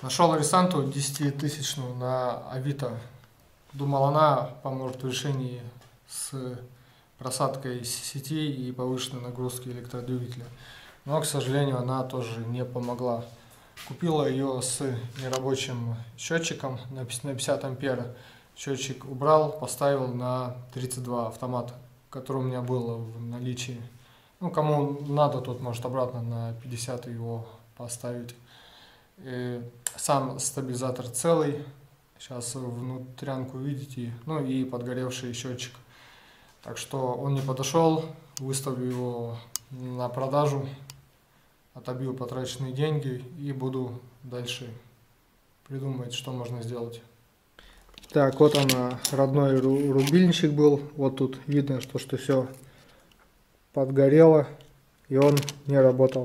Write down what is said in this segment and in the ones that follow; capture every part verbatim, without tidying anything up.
Нашел Ресанту десятитысячную на Авито. Думал, она поможет в решении с просадкой сети и повышенной нагрузки электродвигателя. Но, к сожалению, она тоже не помогла. Купила ее с нерабочим счетчиком на пятьдесят ампер. Счетчик убрал, поставил на тридцать два автомат, который у меня был в наличии. Ну, кому надо, тот может обратно на пятьдесят его поставить. И сам стабилизатор целый. Сейчас внутрянку видите. Ну и подгоревший счетчик. Так что он не подошел. Выставлю его на продажу. Отобью потраченные деньги и буду дальше придумывать, что можно сделать. Так, вот она, родной рубильничек был. Вот тут видно, что, что все подгорело, и он не работал.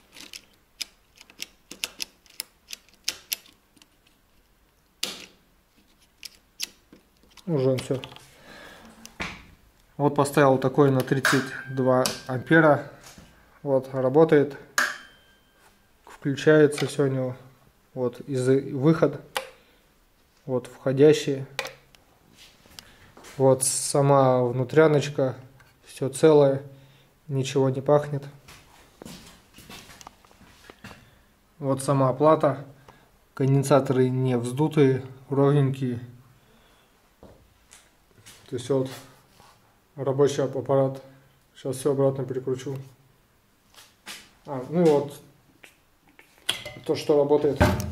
Уже он все. Вот поставил такой на тридцать два ампера. Вот, работает. Включается все у него. Вот, из выход. Вот, входящий. Вот, сама внутряночка. Все целое. Ничего не пахнет. Вот сама плата. Конденсаторы не вздутые, ровненькие. То есть вот рабочий аппарат. Сейчас все обратно перекручу. А, ну вот то, что работает.